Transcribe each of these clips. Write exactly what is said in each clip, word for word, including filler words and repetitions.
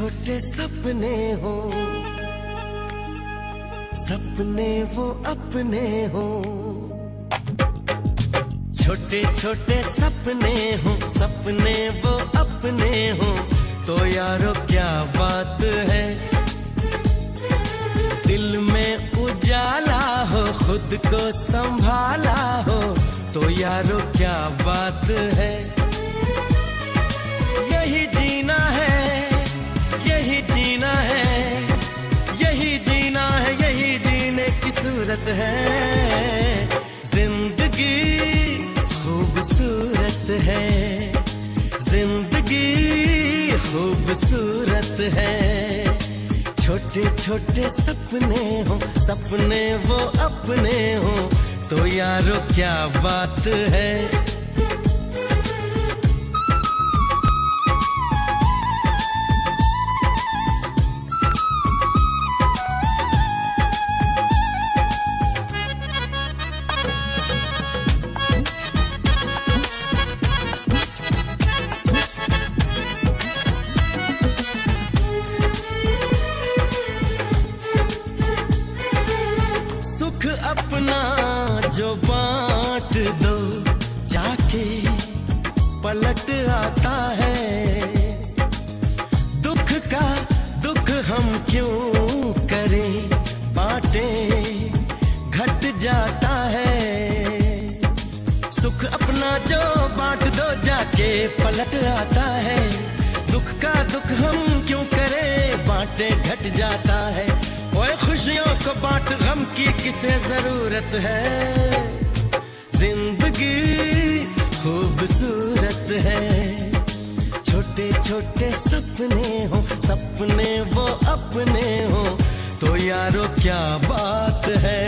छोटे सपने हो, सपने वो अपने हो। छोटे छोटे सपने हो, सपने वो अपने हो। तो यारो क्या बात है, दिल में उजाला हो, खुद को संभाला हो। तो यारो क्या बात है, यही जीना है, यही जीना है, यही जीना है, यही जीने की सूरत है। जिंदगी खूबसूरत है, जिंदगी खूबसूरत है। छोटे छोटे सपने हो, सपने वो अपने हो। तो यारो क्या बात है। सुख अपना जो बांट दो, जाके पलट आता है। दुख का दुख हम क्यों करें, बांटे घट जाता है। सुख अपना जो बांट दो, जाके पलट आता है। दुख का दुख हम क्यों करें, बांटे घट जाता है। ओए खुशियों को बांट, गम की किसे जरूरत है। जिंदगी खूबसूरत है। छोटे छोटे सपने हो, सपने वो अपने हो। तो यारो क्या बात है।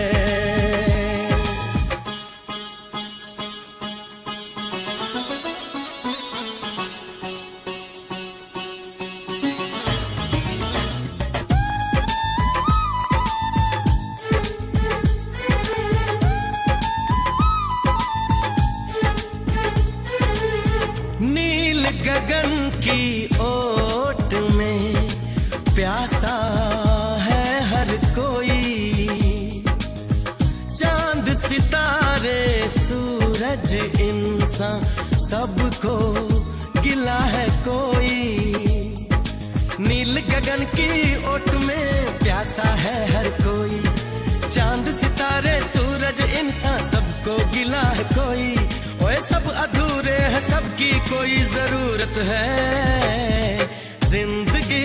नील गगन की ओट में प्यासा है हर कोई। चांद सितारे सूरज इंसान सबको गिला है कोई। नील गगन की ओट में प्यासा है हर कोई। चांद सितारे सूरज इंसान सबको गिला है कोई। ओए सब अधूरे हैं, सबकी कोई जरूरत है। जिंदगी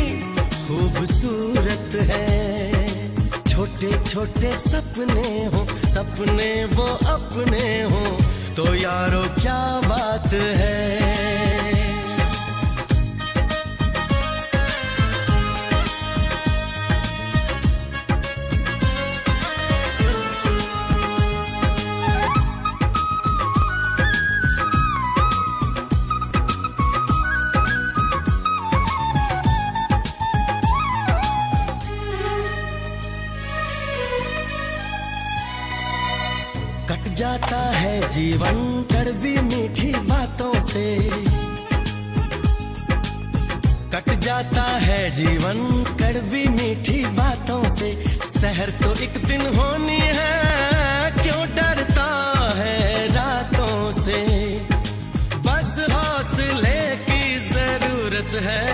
खूबसूरत है। छोटे छोटे सपने हो, सपने वो अपने हो। तो यारो क्या बात है। कट जाता है जीवन कड़वी मीठी बातों से। कट जाता है जीवन कड़वी मीठी बातों से। सहर तो एक दिन होनी है, क्यों डरता है रातों से। बस हौसले की जरूरत है।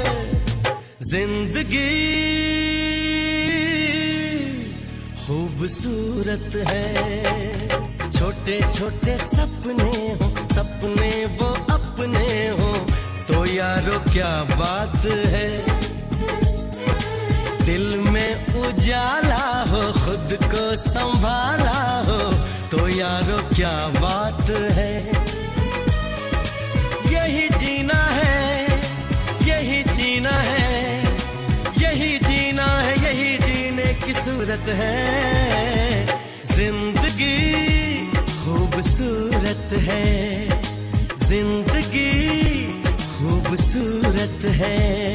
जिंदगी खूबसूरत है। छोटे छोटे सपने हो, सपने वो अपने हो। तो यारो क्या बात है। दिल में उजाला हो, खुद को संभाला हो। तो यारो क्या बात है। यही जीना है, यही जीना है, यही जीना है, यही जीने की सूरत है। जिंदगी खूबसूरत है, जिंदगी खूबसूरत है।